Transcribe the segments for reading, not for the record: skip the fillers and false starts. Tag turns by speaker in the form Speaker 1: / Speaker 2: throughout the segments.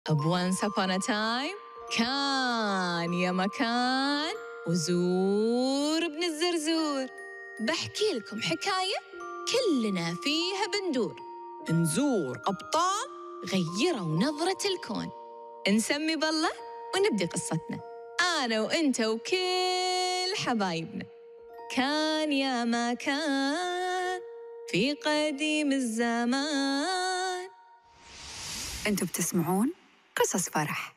Speaker 1: Once upon a time كان يا مكان وزور ابن الزرزور. بحكي لكم حكاية كلنا فيها بندور، نزور أبطال غيروا نظرة الكون، نسمي بالله ونبدي قصتنا أنا وإنت وكل حبايبنا. كان يا مكان في قديم الزمان.
Speaker 2: أنتوا بتسمعون قصص فرح.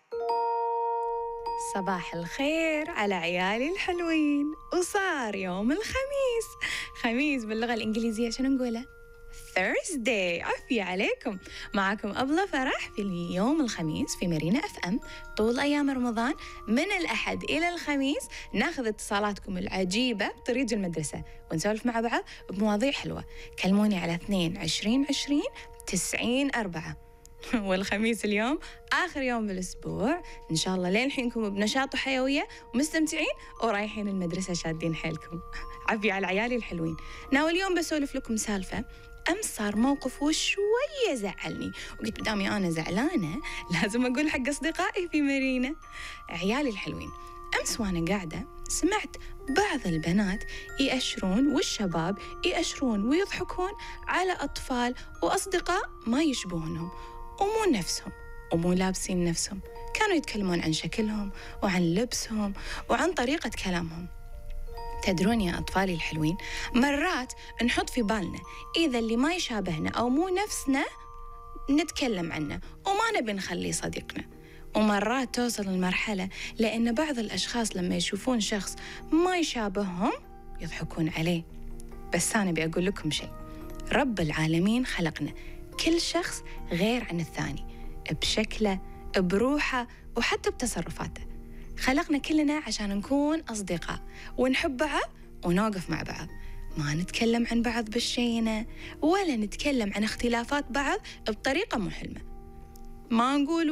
Speaker 3: صباح الخير على عيالي الحلوين. وصار يوم الخميس. خميس باللغة الإنجليزية شنو نقوله؟ Thursday. عافية عليكم. معكم أبلة فرح في اليوم الخميس في مارينا FM طول أيام رمضان من الأحد إلى الخميس. ناخذ اتصالاتكم العجيبة بطريق المدرسة ونسولف مع بعض بمواضيع حلوة. كلموني على 2-20-20-90-4. والخميس اليوم آخر يوم بالأسبوع، إن شاء الله لين حينكم بنشاط وحيوية ومستمتعين ورايحين المدرسة شادين حيلكم. عافية على عيالي الحلوين. ناوي اليوم بسولف لكم سالفة. أمس صار موقف وشوية زعلني، وقلت بدامي أنا زعلانة لازم أقول حق أصدقائي في مارينا. عيالي الحلوين، أمس وأنا قاعدة سمعت بعض البنات يأشرون والشباب يأشرون ويضحكون على أطفال وأصدقاء ما يشبهونهم ومو نفسهم ومو لابسين نفسهم. كانوا يتكلمون عن شكلهم وعن لبسهم وعن طريقة كلامهم. تدرون يا أطفالي الحلوين، مرات نحط في بالنا إذا اللي ما يشابهنا أو مو نفسنا نتكلم عنه وما نبي نخليه صديقنا. ومرات توصل المرحلة لأن بعض الأشخاص لما يشوفون شخص ما يشابههم يضحكون عليه. بس أنا بيقول لكم شيء، رب العالمين خلقنا كل شخص غير عن الثاني، بشكله بروحه وحتى بتصرفاته. خلقنا كلنا عشان نكون أصدقاء ونحب بعض ونوقف مع بعض، ما نتكلم عن بعض بالشينة ولا نتكلم عن اختلافات بعض بطريقة محلمة. ما نقول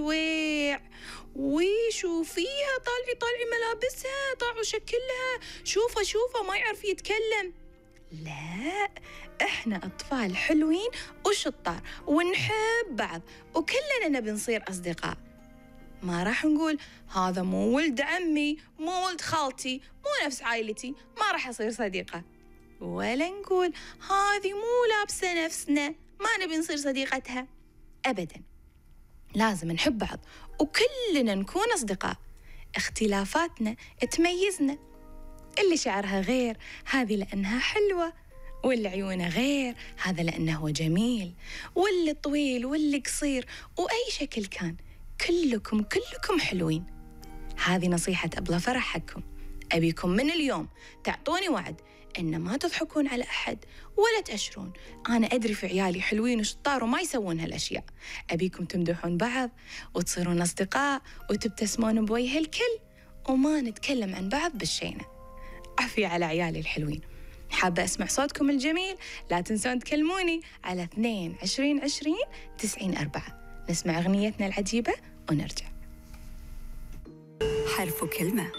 Speaker 3: ويشو فيها طالعي ملابسها، طالعوا شكلها، شوفه ما يعرف يتكلم. لا، احنا أطفال حلوين وشطار ونحب بعض وكلنا نبي نصير أصدقاء. ما راح نقول هذا مو ولد عمي، مو ولد خالتي، مو نفس عائلتي، ما راح أصير صديقة. ولا نقول هذه مو لابسة نفسنا، ما نبي نصير صديقتها. أبداً، لازم نحب بعض وكلنا نكون أصدقاء. اختلافاتنا تميزنا. اللي شعرها غير هذه لأنها حلوة، واللي عيونه غير هذا لأنه هو جميل، واللي طويل واللي قصير وأي شكل كان كلكم حلوين. هذه نصيحة أبلة فرح حقكم. أبيكم من اليوم تعطوني وعد إن ما تضحكون على أحد ولا تأشرون. أنا أدري في عيالي حلوين وشطار وما يسوون هالأشياء. أبيكم تمدحون بعض وتصيرون أصدقاء وتبتسمون بوجه الكل وما نتكلم عن بعض بالشينة. عافية على عيالي الحلوين. حابة أسمع صوتكم الجميل. لا تنسون تكلموني على 2-20-20-90-4. نسمع أغنيتنا العجيبة ونرجع.
Speaker 2: حرف كلمة.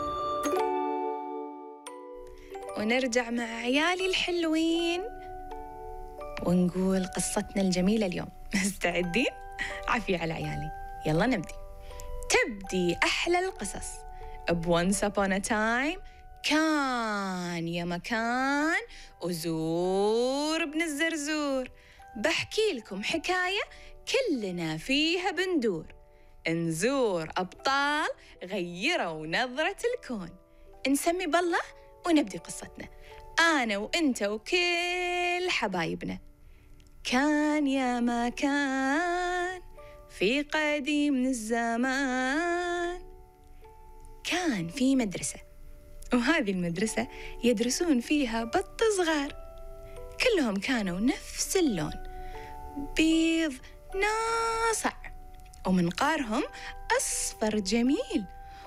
Speaker 3: ونرجع مع عيالي الحلوين ونقول قصتنا الجميلة اليوم. مستعدين؟ عافية على عيالي، يلا نبدي. تبدي أحلى القصص Once upon a time كان يا مكان وزور ابن الزرزور. بحكي لكم حكاية كلنا فيها بندور، نزور أبطال غيروا نظرة الكون، نسمي بالله ونبدي قصتنا أنا وإنت وكل حبايبنا. كان يا مكان في قديم الزمان. كان في مدرسة، وهذه المدرسة يدرسون فيها بط صغار، كلهم كانوا نفس اللون، بيض ناصع، ومنقارهم أصفر جميل،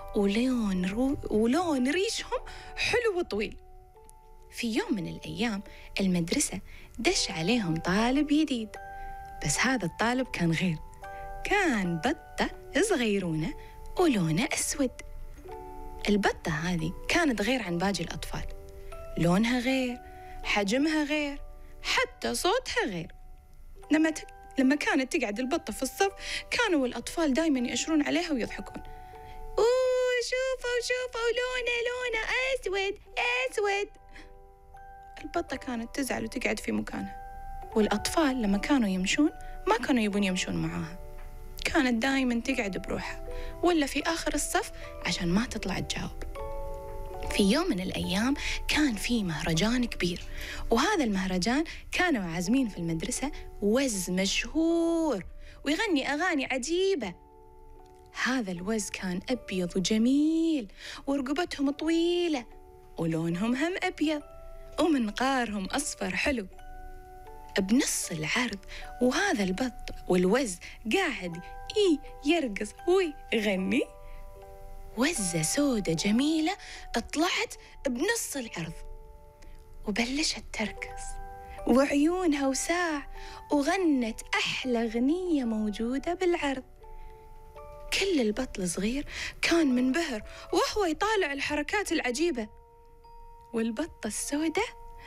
Speaker 3: ولون ريشهم حلو وطويل. في يوم من الأيام المدرسة دش عليهم طالب جديد، بس هذا الطالب كان غير، كان بطة صغيرونة ولونه أسود. البطة هذه كانت غير عن باقي الأطفال، لونها غير، حجمها غير، حتى صوتها غير. لما كانت تقعد البطة في الصف كانوا الأطفال دايما يأشرون عليها ويضحكون. أوه شوفوا لونه أسود أسود. البطة كانت تزعل وتقعد في مكانها، والأطفال لما كانوا يمشون ما كانوا يبون يمشون معاها، كانت دايما تقعد بروحها ولا في آخر الصف عشان ما تطلع تجاوب. في يوم من الأيام كان في مهرجان كبير، وهذا المهرجان كانوا عازمين في المدرسة وز مشهور ويغني أغاني عجيبة. هذا الوز كان أبيض وجميل، ورقبتهم طويلة، ولونهم هم أبيض، ومنقارهم أصفر حلو. بنص العرض وهذا البط والوز قاعد يرقص ويغني، وزة سودة جميلة طلعت بنص العرض وبلشت ترقص، وعيونها وساع، وغنت أحلى غنية موجودة بالعرض. كل البط الصغير كان منبهر وهو يطالع الحركات العجيبة. والبطة السودة،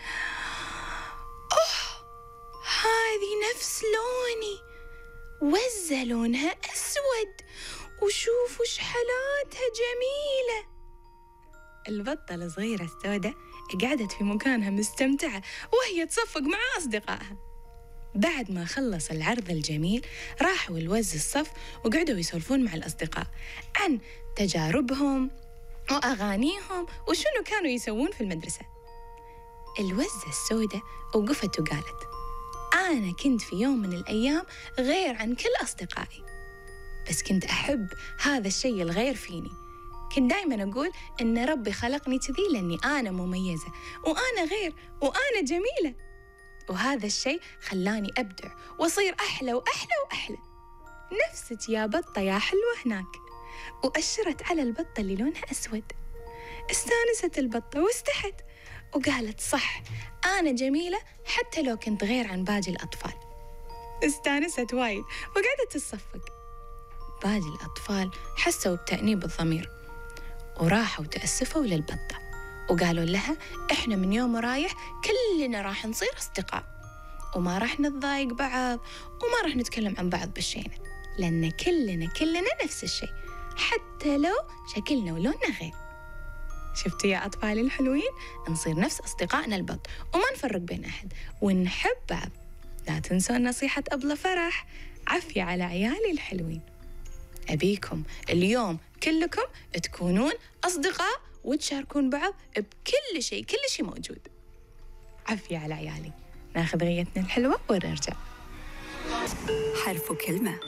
Speaker 3: هذه نفس لوني، وزة لونها أسود، وشوفوا شحلاتها جميلة. البطة الصغيرة السوداء قعدت في مكانها مستمتعة وهي تصفق مع أصدقائها. بعد ما خلص العرض الجميل راحوا الوز الصف وقعدوا يسولفون مع الأصدقاء عن تجاربهم وأغانيهم وشنو كانوا يسوون في المدرسة. الوزة السوداء وقفت وقالت: أنا كنت في يوم من الأيام غير عن كل أصدقائي، بس كنت أحب هذا الشيء الغير فيني. كنت دايما أقول إن ربي خلقني كذي لأني أنا مميزة وأنا غير وأنا جميلة، وهذا الشيء خلاني أبدع وأصير أحلى وأحلى وأحلى. نفسك يا بطة يا حلوة هناك. وأشرت على البطة اللي لونها أسود. استانست البطة واستحت وقالت: صح، أنا جميلة حتى لو كنت غير عن باقي الأطفال. استانست وايد وقعدت تصفق. باقي الأطفال حسوا بتأنيب الضمير وراحوا تأسفوا للبطة وقالوا لها: إحنا من يوم رايح كلنا راح نصير أصدقاء، وما راح نتضايق بعض، وما راح نتكلم عن بعض بالشينة، لأن كلنا نفس الشيء حتى لو شكلنا ولوننا غير. شفتوا يا أطفالي الحلوين؟ نصير نفس أصدقائنا البط وما نفرق بين أحد ونحب بعض. لا تنسون نصيحة أبلة فرح. عافية على عيالي الحلوين. أبيكم اليوم كلكم تكونون أصدقاء وتشاركون بعض بكل شيء، كل شيء موجود. عافية على عيالي. ناخذ غيتنا الحلوة ونرجع.
Speaker 2: حرف كلمة.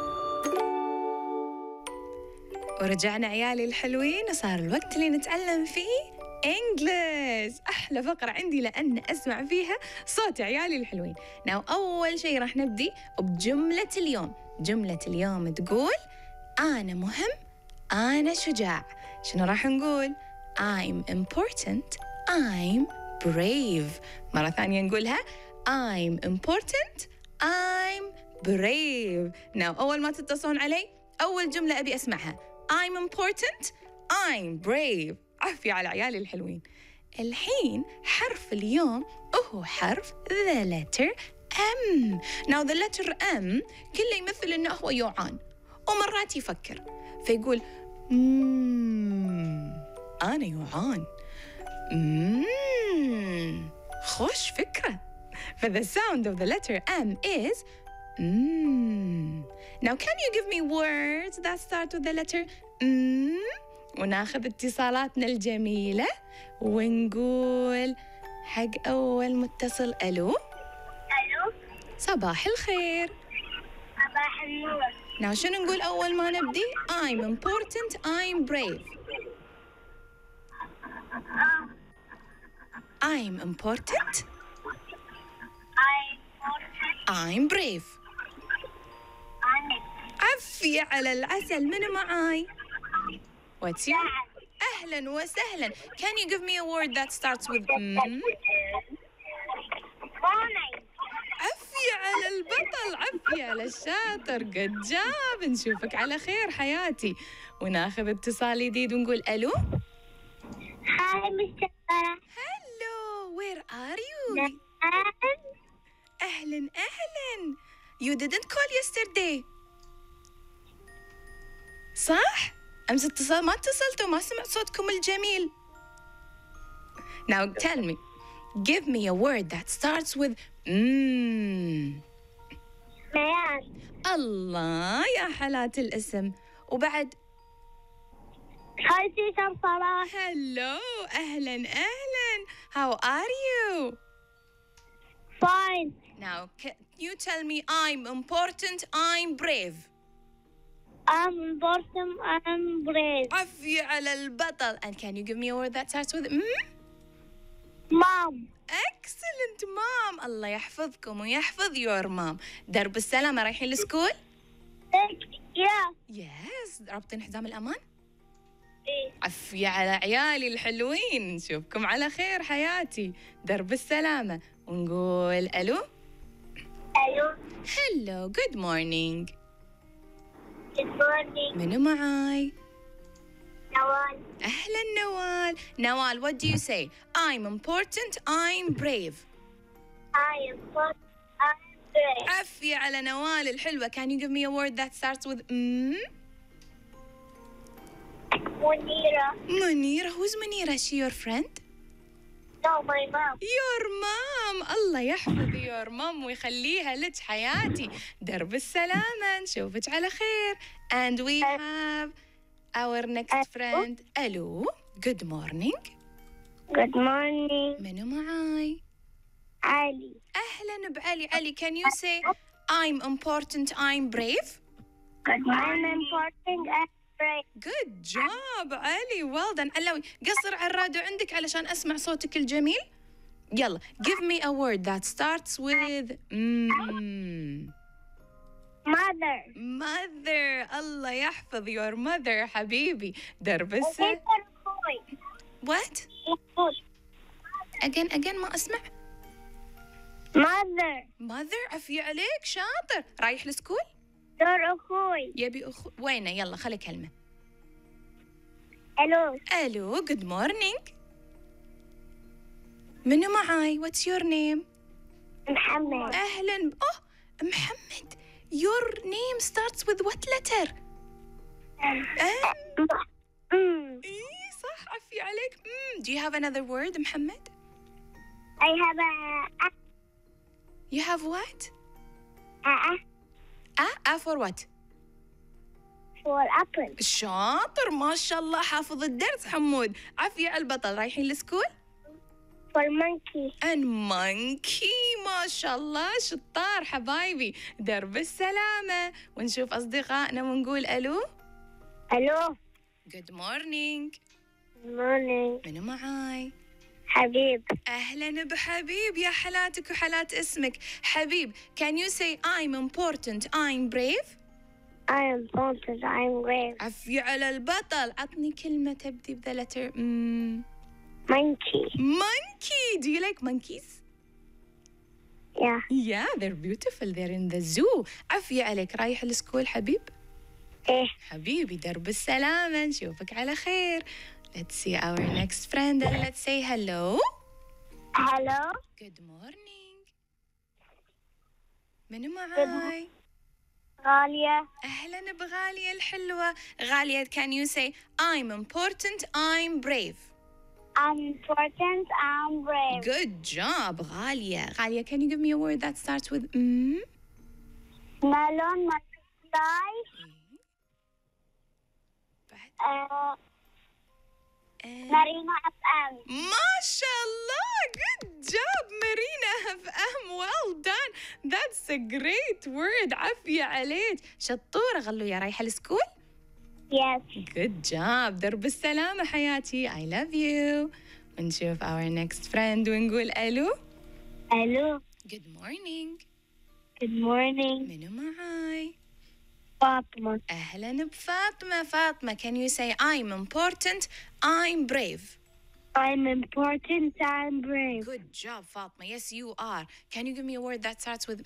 Speaker 3: ورجعنا عيالي الحلوين، وصار الوقت اللي نتعلم فيه إنجليش. أحلى فقرة عندي لأن أسمع فيها صوت عيالي الحلوين. أول شيء راح نبدي بجملة اليوم. جملة اليوم تقول: أنا مهم، أنا شجاع. شنو راح نقول؟ I'm important, I'm brave. مرة ثانية نقولها: I'm important, I'm brave. أول ما تتصلون علي أول جملة أبي أسمعها I'm important, I'm brave. عافية على عيالي الحلوين. الحين حرف اليوم هو حرف the letter M. the letter M كله يمثل إنه هو يوعان ومرات يفكر فيقول أنا يوعان. خوش فكرة. The sound of the letter M is Now can you give me words that start with the letter وناخذ اتصالاتنا الجميلة ونقول حق أول متصل: ألو.
Speaker 4: ألو.
Speaker 3: صباح الخير.
Speaker 4: صباح النور.
Speaker 3: شنو نقول أول ما نبدي؟ I'm important, I'm brave. I'm important, I'm brave. عفية على العسل. منو معاي؟ What's your... أهلاً وسهلاً. Can you give me a word that starts with عفية على البطل، عفية على الشاطر. قد جاب. نشوفك على خير حياتي. وناخذ اتصال جديد ونقول: ألو.
Speaker 4: Hi, Mr. Farah.
Speaker 3: Hello, where are you? أهلاً. You didn't call yesterday. صح؟ أمس ما اتصلتوا، ما سمعت صوتكم الجميل. Now tell me, give me a word that starts with
Speaker 4: ميان.
Speaker 3: الله يا حالات الاسم. وبعد
Speaker 4: خالتي صلاح.
Speaker 3: hello، أهلا. How are you?
Speaker 4: Fine.
Speaker 3: Now can you tell me I'm important, I'm brave.
Speaker 4: I'm important. I'm brave.
Speaker 3: عفي على البطل. And can you give me a word that starts with
Speaker 4: Mom.
Speaker 3: Excellent mom. الله يحفظكم ويحفظ your mom. درب السلامة، رايحين لسكول؟
Speaker 4: Yeah.
Speaker 3: Yes. رابطين حزام الأمان؟
Speaker 4: إيه.
Speaker 3: عفي على عيالي الحلوين، نشوفكم على خير حياتي. درب السلامة ونقول ألو.
Speaker 4: ألو.
Speaker 3: Hello, good morning.
Speaker 4: Good morning.
Speaker 3: منو معاي؟
Speaker 4: نوال.
Speaker 3: أهلا نوال. نوال, what do you say? I'm important, I'm brave.
Speaker 4: I am important. I'm brave.
Speaker 3: عفي على نوال الحلوة. Can you give me a word that starts with
Speaker 4: منيرة.
Speaker 3: منيرة. Who's منيرة? Is she your friend?
Speaker 4: No, my mom.
Speaker 3: Your mom. الله يحفظ your mom ويخليها لك حياتي. درب السلامة، نشوفك على خير. And we have our next friend. ألو. Good morning.
Speaker 4: Good morning.
Speaker 3: منو معاي؟
Speaker 4: علي.
Speaker 3: أهلا بعلي. علي, can you say I'm important, I'm brave?
Speaker 4: Good morning. I'm important. I'm brave.
Speaker 3: Good job علي. well done. علوي قصر على الراديو عندك علشان أسمع صوتك الجميل. يلا give me a word that starts with
Speaker 4: Mother.
Speaker 3: mother. الله يحفظ your mother حبيبي. درب السلامة. what? again ما أسمع.
Speaker 4: Mother.
Speaker 3: mother. عفي عليك، شاطر. رايح لسكول؟
Speaker 4: دور أخوي.
Speaker 3: يبي وينه؟ يلا خلي كلمة.
Speaker 4: ألو.
Speaker 3: ألو. good morning. منو معاي؟ what's your name؟
Speaker 4: محمد.
Speaker 3: أهلاً. محمد. your name starts with what letter؟ إيه صح، عفي عليك. do you have another word محمد؟
Speaker 4: I have a
Speaker 3: you have what؟ for what؟
Speaker 4: for apple.
Speaker 3: شاطر ما شاء الله، حافظ الدرس حمود. عفي على البطل. رايحين لسكول؟
Speaker 4: for monkey.
Speaker 3: and monkey. ما شاء الله شطار حبايبي. درب السلامة ونشوف أصدقائنا ونقول ألو.
Speaker 4: ألو.
Speaker 3: good morning.
Speaker 4: Good morning.
Speaker 3: منو معاي؟
Speaker 4: حبيب.
Speaker 3: أهلاً بحبيب. يا حلاتك وحلات اسمك حبيب. can you say I'm important, I'm brave?
Speaker 4: I am important. I'm brave.
Speaker 3: عفي على البطل. عطني كلمة تبدي بذا letter.
Speaker 4: Monkey.
Speaker 3: monkey. do you like monkeys?
Speaker 4: Yeah.
Speaker 3: yeah, they're beautiful. they're in the zoo. عفي عليك. رايح لسكول حبيب؟
Speaker 4: إيه.
Speaker 3: حبيبي درب السلامة، نشوفك على خير. Let's see our next friend and let's say hello.
Speaker 4: Hello.
Speaker 3: Good morning. منو معاي؟
Speaker 4: غالية.
Speaker 3: أهلاً بغالية الحلوة. غالية, can you say I'm important, I'm brave?
Speaker 4: I'm important. I'm brave.
Speaker 3: Good job غالية. غالية, can you give me a word that starts with
Speaker 4: Melon. Butterfly.
Speaker 3: بعد
Speaker 4: مارينا FM.
Speaker 3: ما شاء الله. good job مارينا FM. well done. that's a great word. عافية عليك، شطورة غلوية. رايحة لسكول؟
Speaker 4: Yes.
Speaker 3: good job. درب السلامة حياتي. I love you. ونشوف our next friend ونقول ألو.
Speaker 4: ألو.
Speaker 3: good morning.
Speaker 4: Good morning.
Speaker 3: منو معاي؟
Speaker 4: فاطمة.
Speaker 3: أهلاً بفاطمة. فاطمة, can you say I'm important, I'm brave?
Speaker 4: I'm important. I'm brave.
Speaker 3: Good job فاطمة. yes you are. Can you give me a word that starts with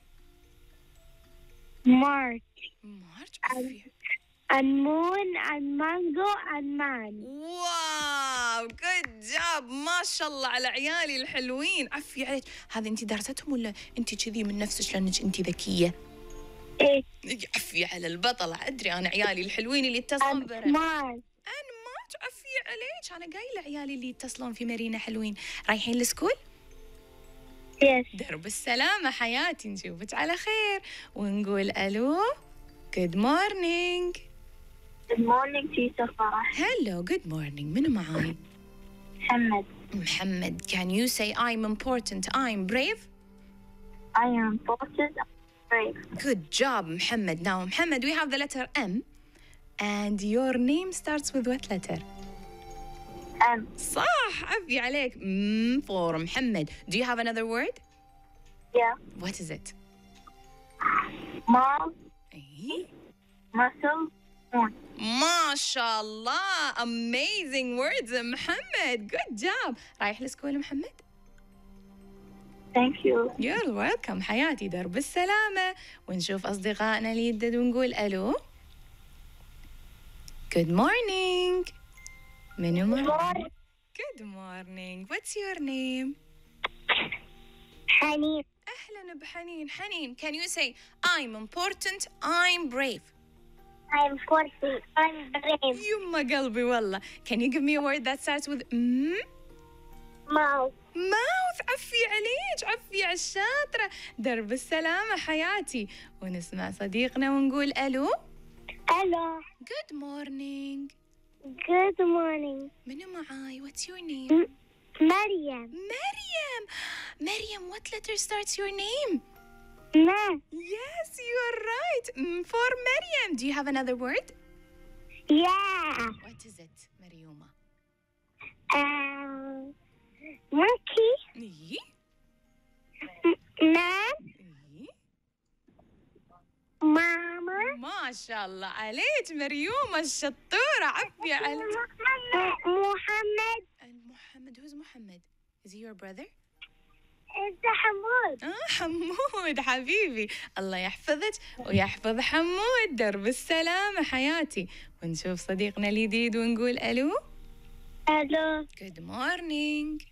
Speaker 4: March.
Speaker 3: March.
Speaker 4: And moon and mango and man.
Speaker 3: wow, جاب جود جاب، ما شاء الله على عيالي الحلوين. عفي عليك، هذه أنت دارستهم ولا أنت كذي من نفسك لأنك أنت ذكية؟
Speaker 4: إيه.
Speaker 3: عفي على البطلة، أدري أنا عيالي الحلوين اللي يتصلون برا.
Speaker 4: أنماط.
Speaker 3: أنماط، عفي عليك، أنا قايلة عيالي اللي يتصلون في مارينا حلوين. رايحين السكول؟
Speaker 4: يس.
Speaker 3: درب السلامة حياتي، نشوفك على خير ونقول ألو. Good morning.
Speaker 4: Good morning teacher فرح.
Speaker 3: Hello, good morning. منو معاي؟
Speaker 4: محمد.
Speaker 3: محمد. Can you say I'm important, I'm brave?
Speaker 4: I am important and brave.
Speaker 3: Good job, Muhammad. Now, Muhammad, we have the letter M, and your name starts with what letter? صح، عفي عليك. For Muhammad. Do you have another word?
Speaker 4: Yeah.
Speaker 3: What is it?
Speaker 4: Mouth,
Speaker 3: إيه؟
Speaker 4: muscle, horn.
Speaker 3: ما شاء الله. Amazing words, محمد. Good job. رايح لسكول محمد؟
Speaker 4: Thank you.
Speaker 3: You're welcome حياتي. درب السلامة. ونشوف أصدقائنا اللي يدد ونقول ألو. Good morning. منو معاي؟ Good morning. What's your name?
Speaker 4: حنين.
Speaker 3: أهلا بحنين. حنين, can you say I'm important, I'm brave?
Speaker 4: I am 40. I'm brave.
Speaker 3: يما قلبي والله. Can you give me a word that starts with
Speaker 4: Mouth.
Speaker 3: mouth. عفي عليك، عفي على الشاطرة. درب السلامة حياتي. ونسمع صديقنا ونقول ألو.
Speaker 4: Hello.
Speaker 3: Good morning.
Speaker 4: Good morning.
Speaker 3: منو معاي؟ What's your name?
Speaker 4: مريم.
Speaker 3: مريم. مريم, what letter starts your name?
Speaker 4: ما.
Speaker 3: Yes, you're right. For Maryam. Do you have another word?
Speaker 4: Yeah.
Speaker 3: What is it, مريومة?
Speaker 4: Monkey.
Speaker 3: إيه؟
Speaker 4: Man.
Speaker 3: إيه؟
Speaker 4: Mama.
Speaker 3: ما شاء الله عليك مريومة الشطورة. عفي عليك.
Speaker 4: محمد.
Speaker 3: محمد. who's محمد? Is he your brother?
Speaker 4: انت حمود.
Speaker 3: حمود حبيبي. الله يحفظك ويحفظ حمود. درب السلامة حياتي. ونشوف صديقنا الجديد ونقول ألو.
Speaker 4: Hello.
Speaker 3: Good morning.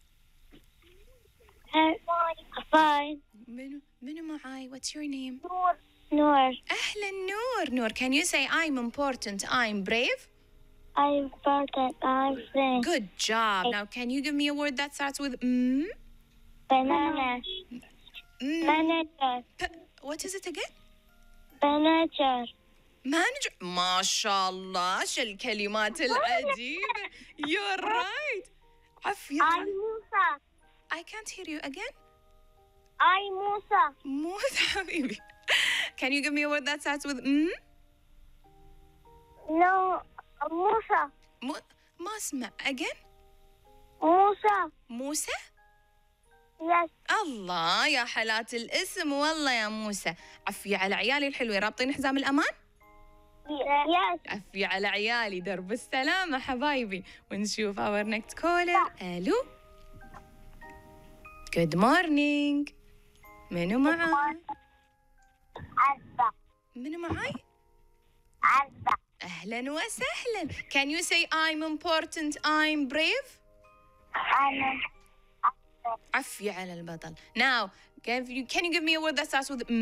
Speaker 4: Fine.
Speaker 3: منو معاي؟ What's your name?
Speaker 4: نور.
Speaker 3: أهلا نور. نور, can you say I'm important, I'm brave?
Speaker 4: I'm important. I'm brave.
Speaker 3: Good job. Now, can you give me a word that starts with
Speaker 4: Banana. Manager.
Speaker 3: What is it again?
Speaker 4: Manager.
Speaker 3: Manager. ما شاء الله، شو الكلمات العجيبة. You're right. عفيا.
Speaker 4: I'm موسى.
Speaker 3: I can't hear you again.
Speaker 4: I'm موسى.
Speaker 3: موسى حبيبي. Can you give me a word that starts with
Speaker 4: No. موسى.
Speaker 3: ما اسمع. Again.
Speaker 4: موسى.
Speaker 3: موسى.
Speaker 4: Yes.
Speaker 3: الله يا حالات الاسم والله يا موسى. عفي على عيالي الحلوة، رابطين حزام الأمان؟
Speaker 4: Yes.
Speaker 3: عفي على عيالي. درب السلامة حبايبي. ونشوف our next caller. ألو. Good morning. منو معاي؟
Speaker 4: عزة.
Speaker 3: منو معاي؟
Speaker 4: عزة.
Speaker 3: أهلا وسهلا. Can you say I'm important, I'm brave?
Speaker 4: أنا.
Speaker 3: عفي على البطل. Now, can you give me a word that starts with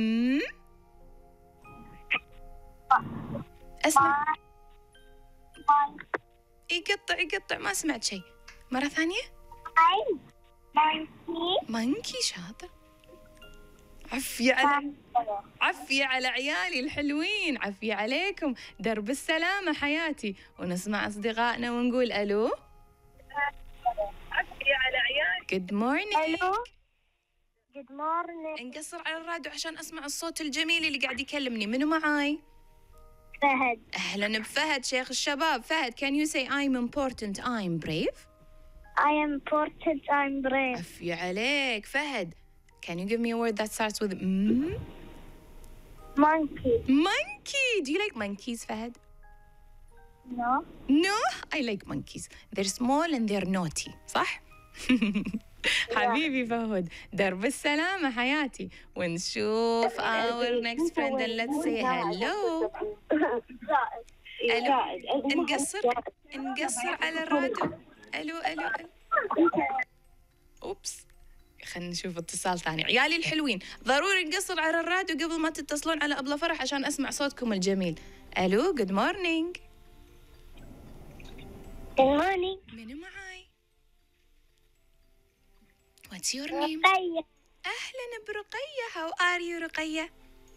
Speaker 3: اسمع. يقطع ما سمعت شيء. مرة ثانية. مانكي. شاطر. عفي على عيالي الحلوين. عفي عليكم. درب السلامة حياتي. ونسمع أصدقائنا ونقول ألو. عفي على عيالي. Good morning.
Speaker 4: Hello. Good morning.
Speaker 3: نقصر على الراديو عشان أسمع الصوت الجميل اللي قاعد يكلمني. منو معاي؟
Speaker 4: فهد.
Speaker 3: أهلا بفهد شيخ الشباب. فهد, can you say I'm important, I'm brave?
Speaker 4: I am important. I'm brave.
Speaker 3: عفي عليك. فهد, can you give me a word that starts with
Speaker 4: Monkey.
Speaker 3: Monkey. Do you like monkeys, Fahad?
Speaker 4: No.
Speaker 3: No, I like monkeys. They're small and they're naughty. صح؟ حبيبي فهد. درب السلامة حياتي. ونشوف our next friend and let's say hello. ألو. نقصر على الراديو. ألو ألو ألو. أوبس، خلينا نشوف اتصال ثاني. عيالي الحلوين ضروري نقصر على الراديو قبل ما تتصلون على أبلة فرح عشان أسمع صوتكم الجميل. ألو good morning.
Speaker 4: Good morning.
Speaker 3: منو معاي؟ What's your name؟
Speaker 4: رقية.
Speaker 3: أهلا برقية. How are you رقية؟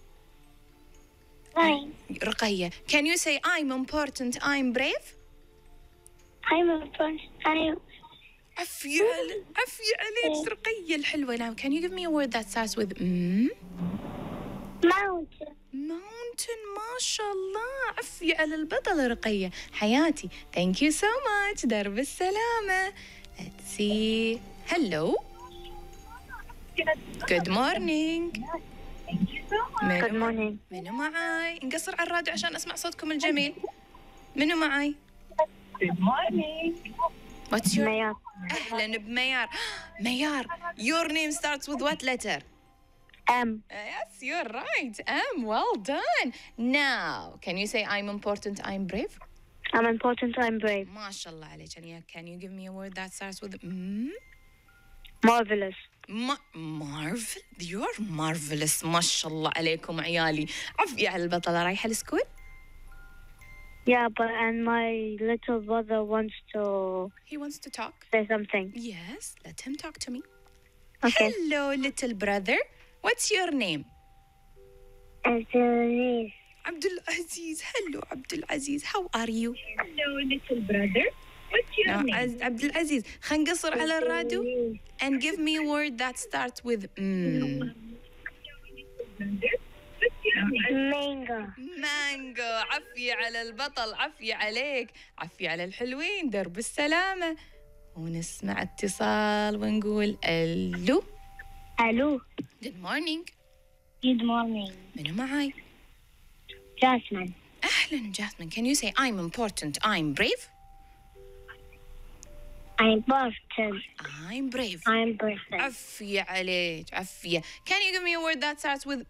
Speaker 4: Fine.
Speaker 3: رقية can you say I'm important I'm brave؟
Speaker 4: I'm a person.
Speaker 3: عفي عليك رقية الحلوة. Now can you give me a word that starts with
Speaker 4: Mountain.
Speaker 3: mountain. ما شاء الله، عفي على البطل رقية حياتي. Thank you so much. درب السلامة. Let's see. Hello. Good morning.
Speaker 4: Good morning.
Speaker 3: منو معاي؟ نقصر على الراديو عشان أسمع صوتكم الجميل. منو معاي؟
Speaker 4: Good morning.
Speaker 3: What's your
Speaker 4: ميار.
Speaker 3: أهلا بميار. ميار your name starts with what letter؟ Yes, you're right. Well done. Now, can you say I'm important, I'm brave?
Speaker 4: I'm important. I'm brave.
Speaker 3: ما شاء الله عليك. Can you give me a word that starts with
Speaker 4: Marvelous.
Speaker 3: Marvel. You're marvelous. ما شاء الله عليكم عيالي. عفي على البطلة. رايحة السكول؟
Speaker 4: Yeah, and my little brother wants to
Speaker 3: He wants to talk.
Speaker 4: say something.
Speaker 3: Yes, let him talk to me.
Speaker 4: Okay.
Speaker 3: Hello, little brother. What's your name?
Speaker 4: Aziz.
Speaker 3: Abdulaziz. Hello, Abdulaziz. How are you?
Speaker 4: Hello, little brother. What's your name?
Speaker 3: Abdulaziz. خلينا نقصر على الراديو. And give me a word that starts with
Speaker 4: Mango.
Speaker 3: مانجو. عفي على البطل، عفي عليك، عفي على الحلوين. درب السلامة. ونسمع اتصال ونقول ألو.
Speaker 4: Hello.
Speaker 3: Good morning.
Speaker 4: Good morning.
Speaker 3: منو معاي؟
Speaker 4: Jasmine.
Speaker 3: أهلا جاسمين. Can you say I'm important, I'm brave?
Speaker 4: I'm important.
Speaker 3: I'm brave.
Speaker 4: I'm brave.
Speaker 3: عفي عليك، عفية. Can you give me a word that starts with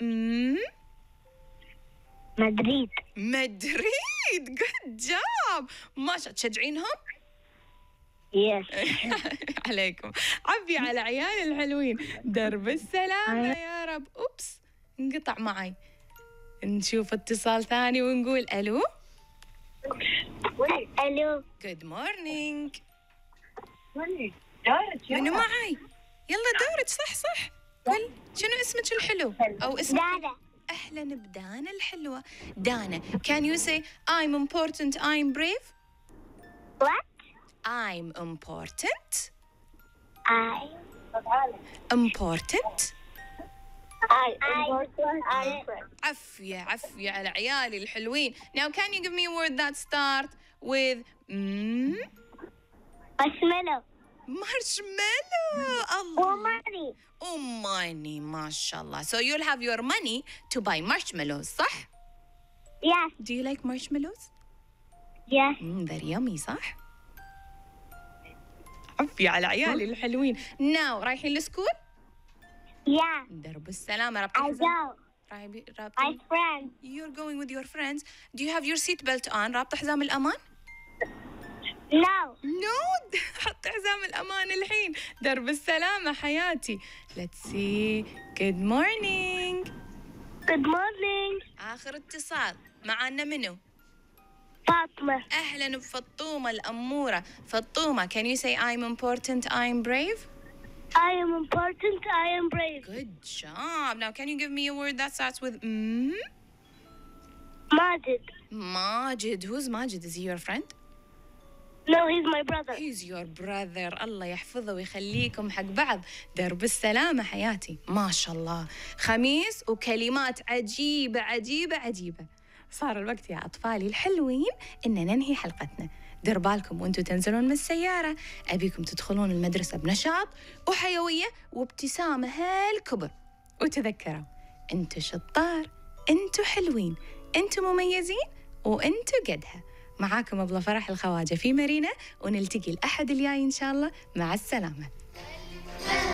Speaker 4: Madrid.
Speaker 3: مدريد. Good job. ما تشجعينهم؟
Speaker 4: Yes.
Speaker 3: عليكم. عفي على عيال الحلوين. درب السلامة يا رب. أوبس، انقطع معي. نشوف اتصال ثاني ونقول ألو.
Speaker 4: Hello.
Speaker 3: Good morning.
Speaker 4: دورك.
Speaker 3: منو معاي؟ يلا دورك. صح. قل شنو اسمك الحلو أو اسمك؟
Speaker 4: دادا.
Speaker 3: أهلا بدانا الحلوة. دانا. Can you say I'm important, I'm brave?
Speaker 4: What?
Speaker 3: I'm important.
Speaker 4: I'm
Speaker 3: Important.
Speaker 4: important. I'm brave.
Speaker 3: عفية على عيالي الحلوين. Now can you give me a word that starts with
Speaker 4: Marshmallow.
Speaker 3: marshmallow. الله.
Speaker 4: Money.
Speaker 3: money. ما شاء الله. So you'll have your money to buy marshmallows صح؟
Speaker 4: Yes.
Speaker 3: Do you like marshmallows?
Speaker 4: Yes.
Speaker 3: They're yummy صح؟ عفية على عيالي الحلوين. Now رايحين للسكول؟
Speaker 4: Yeah.
Speaker 3: درب السلامة. رابطة
Speaker 4: I
Speaker 3: الحزام.
Speaker 4: go.
Speaker 3: رابطة.
Speaker 4: My friend.
Speaker 3: You're going with your friends. Do you have your seat belt on? رابطة حزام الأمان؟
Speaker 4: No.
Speaker 3: No. حط حزام الأمان الحين. درب السلامة حياتي. Let's see. Good morning.
Speaker 4: Good morning.
Speaker 3: آخر اتصال. معانا منو؟
Speaker 4: فاطمة.
Speaker 3: أهلا بفطومة الأمورة. فطومة. Can you say I'm important, I'm brave?
Speaker 4: I am important. I am brave.
Speaker 3: Good job. Now can you give me a word that starts with
Speaker 4: Majid.
Speaker 3: Majid. Who's Majid? Is he your friend?
Speaker 4: No, he's my brother.
Speaker 3: He's your brother. الله يحفظه ويخليكم حق بعض. درب السلامة حياتي. ما شاء الله. خميس وكلمات عجيبة عجيبة عجيبة. صار الوقت يا أطفالي الحلوين إن ننهي حلقتنا. دير بالكم وانتوا تنزلون من السيارة. أبيكم تدخلون المدرسة بنشاط وحيوية وابتسامة هالكبر. وتذكروا انتوا شطار، انتوا حلوين، انتوا مميزين، وانتوا قدها. معاكم أبلة فرح الخواجة في مارينا، ونلتقي الأحد الجاي إن شاء الله. مع السلامة.